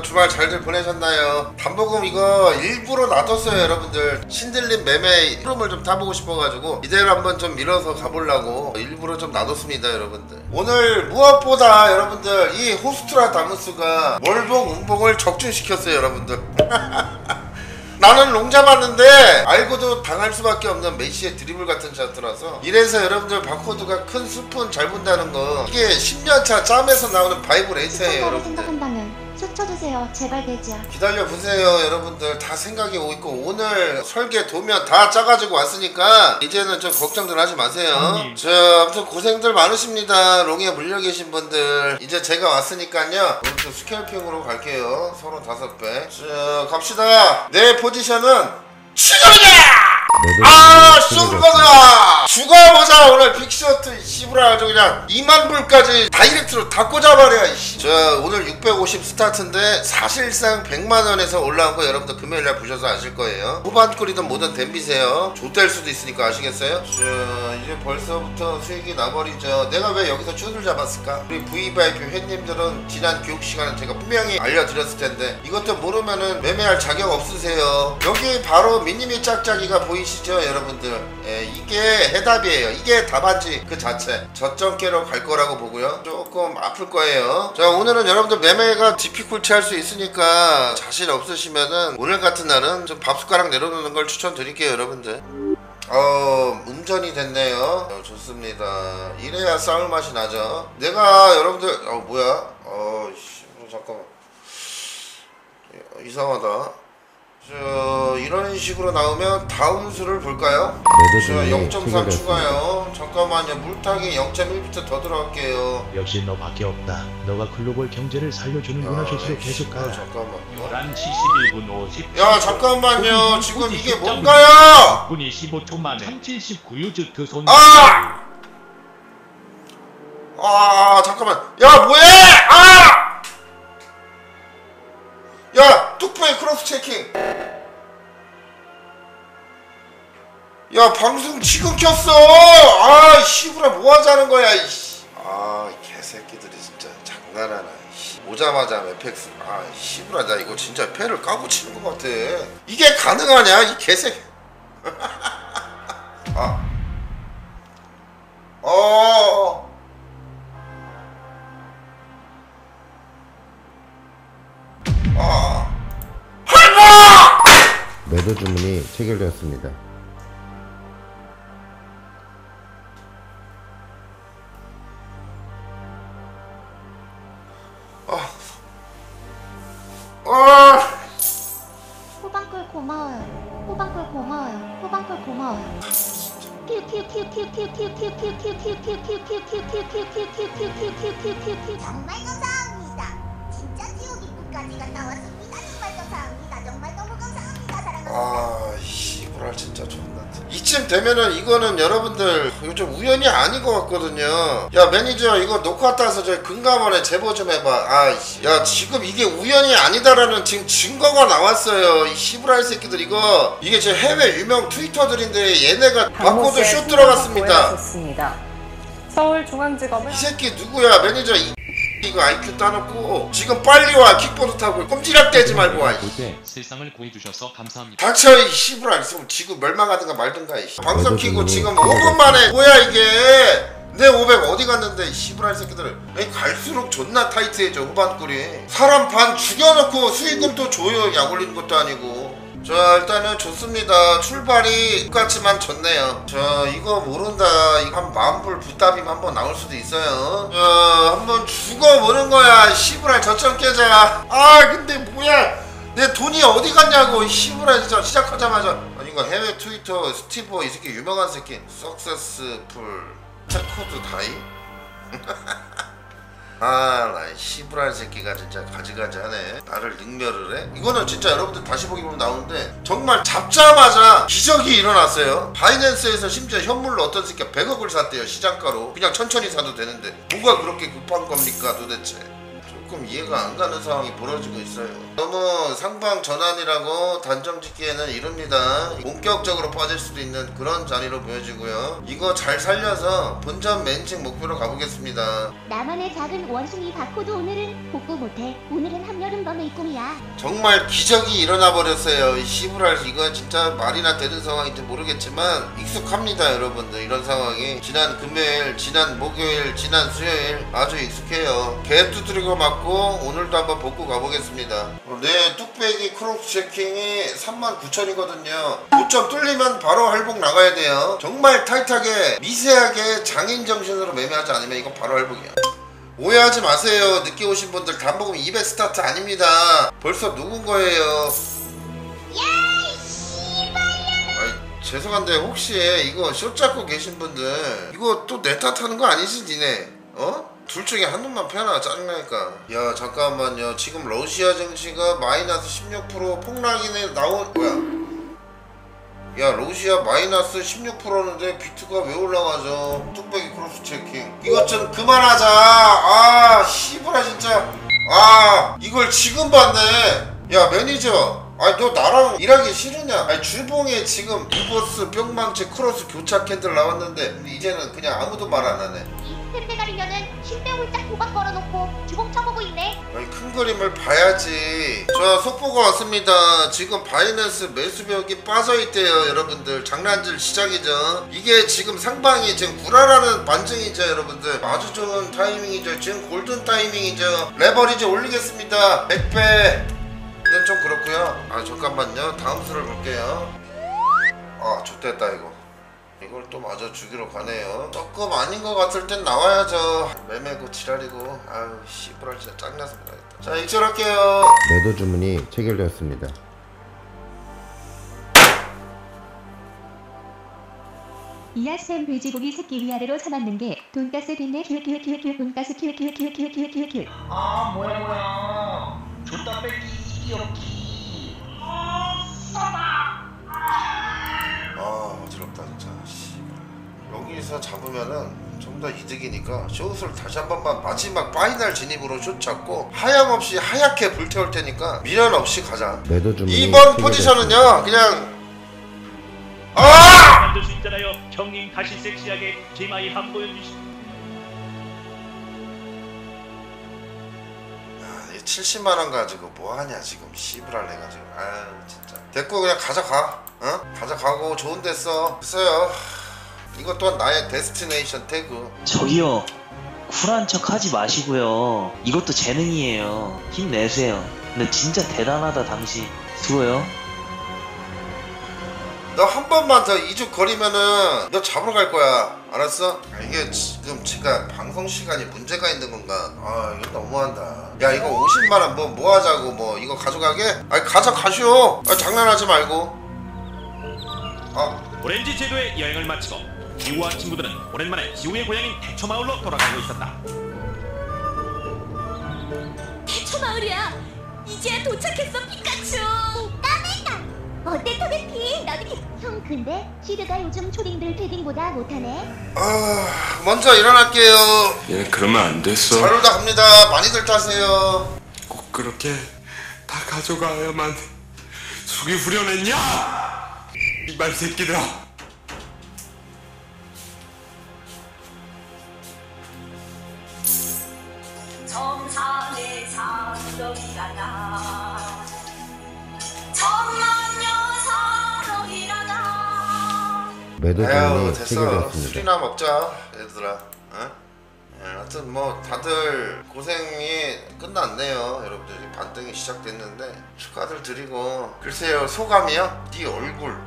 주말 잘들 보내셨나요? 담보금 이거 일부러 놔뒀어요 여러분들. 신들린 매매 흐름을 좀 타보고 싶어가지고 이대로 한번 좀 밀어서 가보려고 일부러 좀 놔뒀습니다 여러분들. 오늘 무엇보다 여러분들 이 호스트라다무스가 월봉 운봉을 적중시켰어요 여러분들. 나는 롱 잡았는데 알고도 당할 수밖에 없는 메시의 드리블 같은 샷들어서, 이래서 여러분들 바코드가 큰 스푼 잘 본다는 거, 이게 10년차 짬에서 나오는 바이브레이터예요 여러분들. 생각한다면 스쳐주세요. 제발 돼지야. 기다려보세요 여러분들. 다 생각이 오있고 오늘 설계 도면 다 짜가지고 왔으니까 이제는 좀 걱정들 하지 마세요. 아무튼 고생들 많으십니다. 롱에 물려계신 분들. 이제 제가 왔으니까요 오늘도 스캘핑으로 갈게요. 35배. 자 갑시다. 내 포지션은 지금이다! 아 쏨거다! 죽어보자. 오늘 빅쇼트 씨부라 아주 그냥 2만불까지 다이렉트로 다 꽂아버려. 자 오늘 650 스타트인데 사실상 100만원에서 올라온 거 여러분들 금요일날 보셔서 아실거예요. 후반꿀이든 뭐든 댐비세요. 좆될 수도 있으니까 아시겠어요? 자 이제 벌써부터 수익이 나버리죠. 내가 왜 여기서 쭈를 잡았을까? 우리 VVIP 회님들은 지난 교육시간에 제가 분명히 알려드렸을텐데 이것도 모르면은 매매할 자격 없으세요. 여기 바로 미니미 짝짝이가 보이시죠 여러분들? 예, 이게 해답이에요. 이게 답안지 그 자체. 저점계로 갈 거라고 보고요. 조금 아플 거예요. 자 오늘은 여러분들 매매가 디피쿨티 할 수 있으니까 자신 없으시면은 오늘 같은 날은 좀 밥숟가락 내려놓는 걸 추천드릴게요 여러분들. 운전이 됐네요. 좋습니다. 이래야 싸울 맛이 나죠. 내가 여러분들 뭐야? 잠깐만 이상하다. 이런 식으로 나오면 다음 수를 볼까요? 0.3 추가요. 잠깐만요. 물타기 0.1부터 더 들어갈게요. 역시 너밖에 없다. 너가 글로벌 경제를 살려주는구나. 조수로 계속 가라. 잠깐만. 11시 11분 50초. 야 잠깐만요. 지금 이게 뭔가요? 6분이 15초 만에 1079유즈 그 손. 잠깐만. 야 뭐해? 야 뚝배기 크로스 체킹. 야 방송 지금 켰어. 씨부라 뭐하자는 거야 이씨. 이 개새끼들이 진짜 장난하나. 오자마자 에펙스. 씨부라 나 이거 진짜 패를 까고 치는 것 같아. 이게 가능하냐 이 개새끼. 매도 주문이 체결되었습니다. 호방꿀 고마워요. 호방꿀 고마워요. 호방꿀 고마워요. 정말 감사합니다. 진짜 지옥 입구까지 갔다 왔습니다. 정말 감사합니다. 정말 너무 감사합니다. 사랑합니다. 씨부랄 진짜 존나. 이쯤 되면은 이거는 여러분들 이거 좀 우연이 아닌 것 같거든요. 야 매니저 이거 놓고 왔다 와서 저 금감원에 제보 좀 해봐. 야 지금 이게 우연이 아니다라는 지금 증거가 나왔어요. 이 씨부랄 새끼들 이거 이게 제 해외 유명 트위터들인데 얘네가 바코드 슛 들어갔습니다. 서울중앙지검은 이 새끼 누구야 매니저 이거 IQ 따놓고 지금 빨리 와. 킥보드 타고 꼼지락대지 말고 와. 볼때 세상을 구해주셔서 감사합니다. 닥쳐 이 씨부랄. 있으면 지구 멸망하든가 말든가. 방송 키고 지금 5분 만에 뭐야 이게. 내 500 어디 갔는데 이 씨부랄 새끼들. 갈수록 존나 타이트해져 후반꿀이. 사람 반 죽여놓고 수익금 또 줘요. 약 올리는 것도 아니고. 자 일단은 좋습니다. 출발이 똑같지만 좋네요. 자 이거 모른다. 이거 한 만불 부따빔 한번 나올 수도 있어요. 자 한번 죽어보는 거야. 씨부랄 저점 깨자. 근데 뭐야 내 돈이 어디 갔냐고. 씨부랄 진짜 시작하자마자. 이거 해외 트위터 스티브 이 새끼 유명한 새끼. 석세스풀 체코드 다이. 나 씨부랄 새끼가 진짜 가지가지 하네. 나를 능멸을 해? 이거는 진짜 여러분들 다시 보기 보면 나오는데 정말 잡자마자 기적이 일어났어요. 바이낸스에서 심지어 현물로 어떤 새끼가 100억을 샀대요. 시장가로. 그냥 천천히 사도 되는데 뭐가 그렇게 급한 겁니까 도대체. 조금 이해가 안 가는 상황이 벌어지고 있어요. 너무 상방 전환이라고 단정 짓기에는 이릅니다. 본격적으로 빠질 수도 있는 그런 자리로 보여지고요. 이거 잘 살려서 본전 맨칭 목표로 가보겠습니다. 나만의 작은 원숭이 바코드 오늘은 복구 못해. 오늘은 한여름 밤의 꿈이야. 정말 기적이 일어나 버렸어요. 이 시부랄 이거 진짜 말이나 되는 상황인지 모르겠지만 익숙합니다 여러분들. 이런 상황이 지난 금요일, 지난 목요일, 지난 수요일 아주 익숙해요. 개 두드리고 맞고 오늘도 한번 복구 가보겠습니다. 네, 뚝배기 크로스 체킹이 39,000이거든요 9점 뚫리면 바로 할복 나가야 돼요. 정말 타이트하게 미세하게 장인 정신으로 매매하지 않으면 이건 바로 할복이야. 오해하지 마세요. 늦게 오신 분들 단복음 200 스타트 아닙니다. 벌써 누군 거예요. 아이, 죄송한데 혹시 이거 숏 잡고 계신 분들 이거 또 내 탓하는 거 아니지 니네? 어? 둘 중에 한 놈만 패나 짜증나니까. 야 잠깐만요. 지금 러시아 증시가 마이너스 16% 폭락이네 나온 뭐야? 야 러시아 마이너스 16%인데 비트가 왜 올라가죠? 뚝배기 크로스 체킹 이것 좀 그만하자. 아 씨부라 진짜. 아 이걸 지금 봤네. 야 매니저, 아니 너 나랑 일하기 싫으냐? 아니 주봉에 지금 리버스 뿅망치 크로스 교차 캔들 나왔는데 이제는 그냥 아무도 말 안 하네. 이 템대가리면은 침대 홀짝 도박 걸어놓고 주공 쳐보고 있네. 아니 큰 그림을 봐야지. 자 속보가 왔습니다. 지금 바이낸스 매수벽이 빠져있대요 여러분들. 장난질 시작이죠. 이게 지금 상방이 지금 불안하는 반증이죠 여러분들. 아주 좋은 타이밍이죠. 지금 골든 타이밍이죠. 레버리지 올리겠습니다. 100배 는 좀 그렇고요. 아 잠깐만요. 다음 수를 볼게요. 아 좋됐다 이거. 이걸 또 마저 주기로 가네요. 조금 아닌 것 같을 땐 나와야죠. 매매고 지랄이고. 아유 씨부랄 진짜 짱나서 못하겠다. 자 익절할게요. 매도 주문이 체결되었습니다. 이하쌤 돼지고기 새끼 위아래로 사놨는 게 돈가스 빈네 키우키우키우키우 돈가스 키우키우키우키우키우키우. 아 뭐야 줬다 뺏기 이기없기. 아 어지럽다 진짜. 씨발. 여기서 잡으면은 좀 더 이득이니까 숏을 다시 한 번만 마지막 파이널 진입으로 숏 잡고 하염없이 하얗게 불태울 테니까 미련 없이 가자. 매도 주문이 2번 포지션은요 그냥 아! 만들 수 있잖아요. 형님 다시 섹시하게 제마이 한 보여주시. 70만원 가지고 뭐하냐 지금 씨부랄 내가 지금. 아유 진짜 됐고 그냥 가져가. 어? 가져가고 좋은 데 써요. 이것 또한 나의 데스티네이션 태그. 저기요 쿨한 척 하지 마시고요. 이것도 재능이에요. 힘내세요. 근데 진짜 대단하다 당신. 수고요. 너 한 번만 더 이죽 거리면은 너 잡으러 갈 거야. 알았어? 아, 이게 지금 제가 방송 시간이 문제가 있는 건가? 아 이거 너무한다. 야 이거 50만원 뭐 하자고 뭐 이거 가져가게? 아니 가져가시오. 아, 장난하지 말고. 아 오렌지 제도의 여행을 마치고 지우와 친구들은 오랜만에 지우의 고향인 대초마을로 돌아가고 있었다. 대초마을이야. 이제 도착했어 피카츄. 까매다. 어때 토베피? 너도 형 근데 시드가 요즘 초딩들 패딩보다 못하네. 아 먼저 일어날게요. 얘 그러면 안 됐어. 자료다 갑니다. 많이들 타세요. 꼭 그렇게 다 가져가야만 속이 후련했냐? 이발 새끼들아. 정상의 사정이라나 천만여사정이라나. 매도 아유 주문이 됐어. 체결되었습니다. 술이나 먹자 얘들아. 어? 예, 하여튼 뭐 다들 고생이 끝났네요. 여러분들이 반등이 시작됐는데 축하들 드리고. 글쎄요 소감이요? 네 얼굴.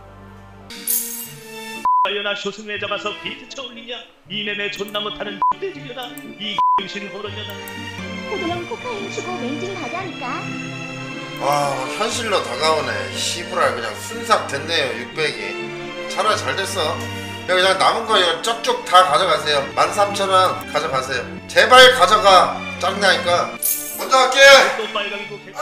하여나 쇼승에 잡아서 비트 쳐올리냐? 이내내 존나 못하는 돼지려나? 이 정신 호러려나? 포도형 코카인 주고 멘징 가자니까. 아 현실로 다가오네. 시부랄 그냥 순삭 됐네요 600이. 차라리 잘 됐어. 그냥 남은 거 이거 쪽쪽 다 가져가세요. 13,000원 가져가세요. 제발 가져가. 짱나니까. 먼저 갈게. 또 빨강이고 개...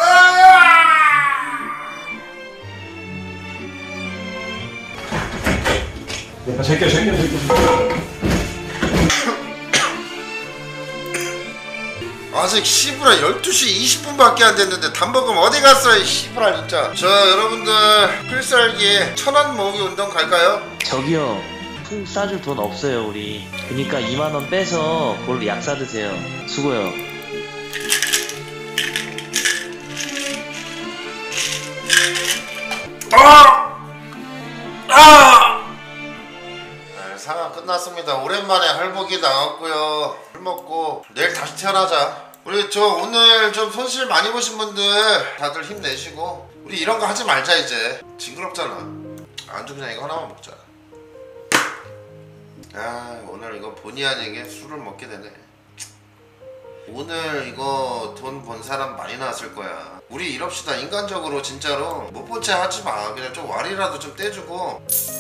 아직 시부라 12시 20분밖에 안 됐는데 단복음 어디 갔어 이 시부라 진짜. 자 여러분들 필살기 천원 모으기 운동 갈까요? 저기요, 풍 싸줄 돈 없어요 우리. 그니까 2만원 빼서 그걸로 약 사드세요. 수고요. 네, 상황 끝났습니다. 오랜만에 할복이 나왔고요. 술 먹고 내일 다시 태어나자. 우리 저 오늘 좀 손실 많이 보신 분들 다들 힘내시고 우리 이런 거 하지 말자. 이제 징그럽잖아. 안주 그냥 이거 하나만 먹자. 아 오늘 이거 본의 아니게 술을 먹게 되네. 오늘 이거 돈 번 사람 많이 나왔을 거야. 우리 이럽시다. 인간적으로 진짜로 못 본 채 하지 마. 그냥 좀 와리라도 좀 떼주고